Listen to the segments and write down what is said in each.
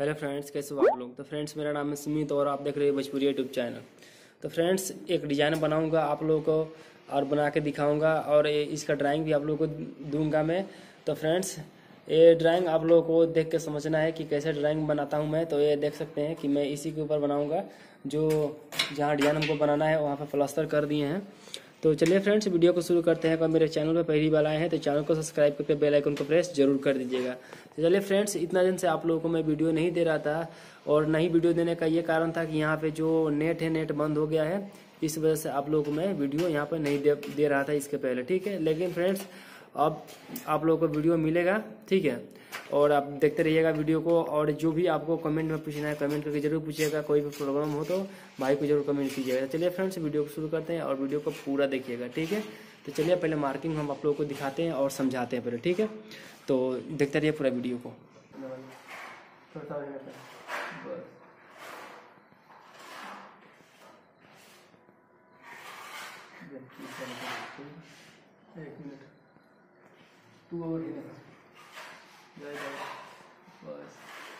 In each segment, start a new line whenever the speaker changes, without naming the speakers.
Hello friends, कैसे हो आप लोग। तो फ्रेंड्स, मेरा नाम है सुमित और आप देख रहे हैं भोजपुरी यूट्यूब चैनल। तो फ्रेंड्स, एक डिज़ाइन बनाऊंगा आप लोगों को और बना के दिखाऊंगा और इसका ड्राइंग भी आप लोगों को दूंगा मैं। तो फ्रेंड्स, ये ड्राइंग आप लोगों को देख के समझना है कि कैसे ड्राइंग बनाता हूँ मैं। तो ये देख सकते हैं कि मैं इसी के ऊपर बनाऊँगा, जो जहाँ डिज़ाइन हमको बनाना है वहाँ पर प्लास्टर कर दिए हैं। तो चलिए फ्रेंड्स, वीडियो को शुरू करते हैं। अगर मेरे चैनल पर पहली बार आए हैं तो चैनल को सब्सक्राइब करके बेल आइकन को प्रेस जरूर कर दीजिएगा। तो चलिए फ्रेंड्स, इतना दिन से आप लोगों को मैं वीडियो नहीं दे रहा था और नहीं वीडियो देने का ये कारण था कि यहाँ पे जो नेट है, नेट बंद हो गया है। इस वजह से आप लोगों को मैं वीडियो यहाँ पर नहीं दे रहा था इसके पहले, ठीक है। लेकिन फ्रेंड्स, अब आप लोगों को वीडियो मिलेगा, ठीक है। और आप देखते रहिएगा वीडियो को, और जो भी आपको कमेंट में पूछना है कमेंट करके जरूर पूछिएगा। कोई भी प्रॉब्लम हो तो भाई को जरूर कमेंट कीजिएगा। चलिए फ्रेंड्स, वीडियो को शुरू करते हैं और वीडियो को पूरा देखिएगा, ठीक है। तो चलिए पहले मार्किंग हम आप लोगों को दिखाते हैं और समझाते हैं पहले, ठीक है। तो देखते रहिए पूरा वीडियो को। एक मिनट, तू और बस।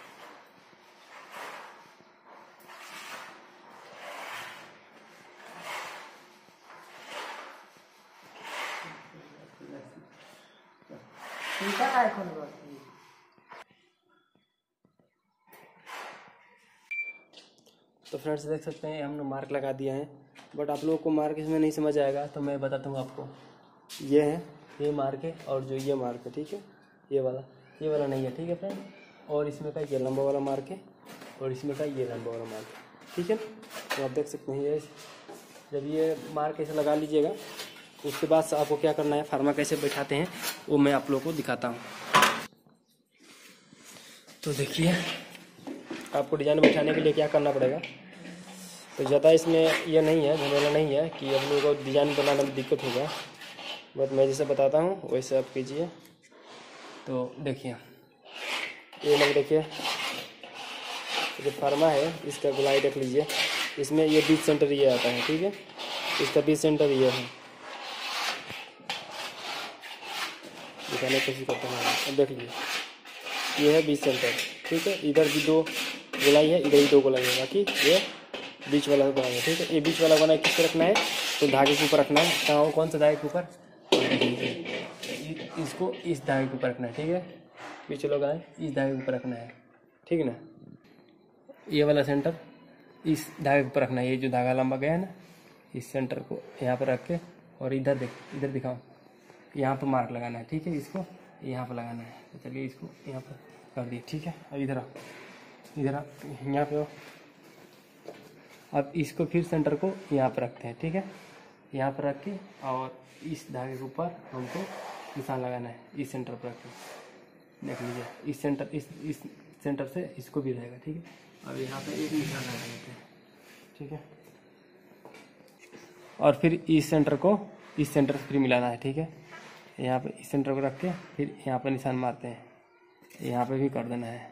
तो फ्रेंड्स, देख सकते हैं हमने मार्क लगा दिया है, बट आप लोगों को मार्क इसमें नहीं समझ आएगा तो मैं बताता हूँ आपको। ये है, ये मार्क है, और जो ये मार्क है, ठीक है, ये वाला नहीं है, ठीक है फ्रेंड। और इसमें का ये लंबा वाला मार्क है और इसमें का ये लंबा वाला मार्क है, ठीक है। तो आप देख सकते हैं, ये जब ये मार्क ऐसे लगा लीजिएगा, उसके बाद से आपको क्या करना है, फार्मा कैसे बैठाते हैं वो मैं आप लोगों को दिखाता हूँ। तो देखिए, आपको डिज़ाइन बैठाने के लिए क्या करना पड़ेगा। तो ज़्यादा इसमें ये नहीं है, झमेला नहीं है कि आप लोगों को डिज़ाइन बनाने में दिक्कत होगा, बट मैं जैसे बताता हूँ वैसे आप कीजिए। तो देखिए, ये लोग देखिए, जो फार्मा है इसका गोलाई देख लीजिए। इसमें ये बीच सेंटर ये आता है, ठीक है। इसका बीच सेंटर ये है, दिखाने की कोशिश करता हूँ। अब देख लीजिए, ये है बीच सेंटर, ठीक है। इधर भी दो गोलाई है, इधर भी दो गोलाई है, बाकी ये बीच वाला बनाएंगे, ठीक है। ये बीच वाला बना किस पे रखना है, तो धागे के ऊपर रखना है। कहाँ, कौन सा धागे के ऊपर, इसको इस धागे के ऊपर रखना है, ठीक है। बीच वाला बनाए इस धागे के ऊपर रखना है, ठीक है ना। ये वाला सेंटर इस धागे के ऊपर रखना है। ये जो धागा लंबा गया है ना, इस सेंटर को यहाँ पर रख के, और इधर दिखाओ, यहाँ पर मार्क लगाना है, ठीक है। इसको यहाँ पर लगाना है। तो चलिए इसको यहाँ पर कर दिए, ठीक है। अब इधर आप यहाँ पे हो। अब इसको फिर सेंटर को यहाँ पर रखते हैं, ठीक है। यहाँ पर रख के और इस धागे के ऊपर हमको निशान लगाना है, इस सेंटर पर रख के। देख लीजिए, इस सेंटर से इसको भी रहेगा, ठीक है। अब यहाँ पे एक निशान लगा देते हैं, ठीक है। और फिर इस सेंटर को इस सेंटर से फिर मिलाना है, ठीक है। यहाँ पे इस सेंटर को रख के फिर यहाँ पर निशान मारते हैं, यहाँ पे भी कर देना है।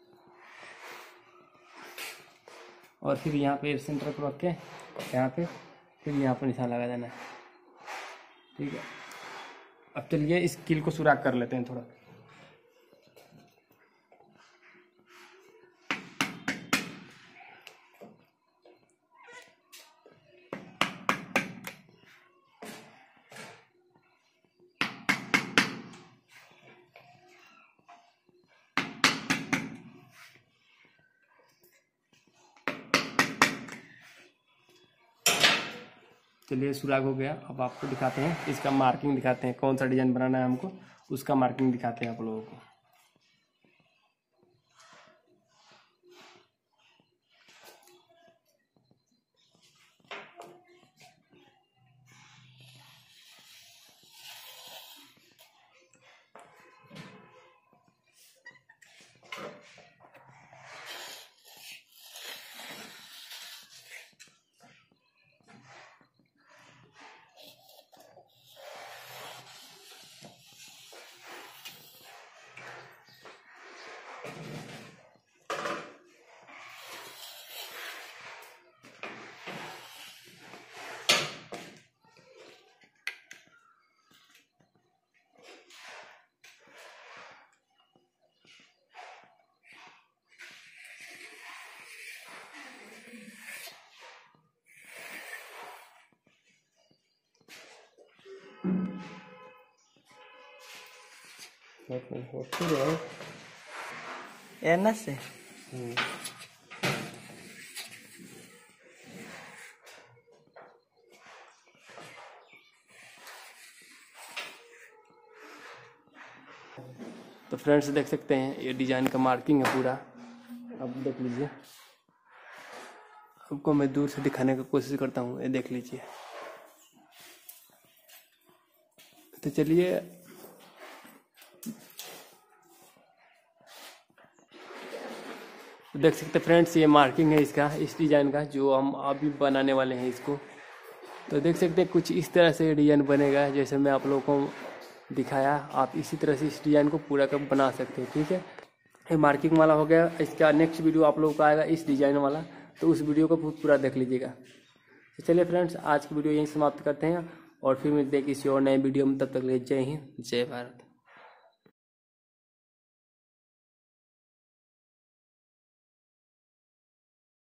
और फिर यहाँ पे सेंटर को रख के यहाँ पे फिर यहाँ पर निशान लगा देना है, ठीक है। अब चलिए इस कील को सुराख कर लेते हैं थोड़ा। चलिए, सुराग हो गया। अब आपको दिखाते हैं, इसका मार्किंग दिखाते हैं, कौन सा डिज़ाइन बनाना है हमको उसका मार्किंग दिखाते हैं आप लोगों को।
एना से
तो फ्रेंड्स देख सकते हैं ये डिजाइन का मार्किंग है पूरा, अब देख लीजिए। आपको मैं दूर से दिखाने की कोशिश करता हूँ, ये देख लीजिए। तो चलिए देख सकते फ्रेंड्स, ये मार्किंग है इसका, इस डिजाइन का जो हम अभी बनाने वाले हैं इसको। तो देख सकते हैं कुछ इस तरह से डिजाइन बनेगा, जैसे मैं आप लोगों को दिखाया। आप इसी तरह से इस डिजाइन को पूरा कर बना सकते हैं, ठीक है। ये मार्किंग वाला हो गया। इसका नेक्स्ट वीडियो आप लोगों को आएगा इस डिजाइन वाला, तो उस वीडियो को पूरा देख लीजिएगा। तो चलिए फ्रेंड्स, आज की वीडियो यहीं समाप्त करते हैं और फिर मिलते हैं किसी और नए वीडियो में। तब तक ले जय हिंद, जय भारत।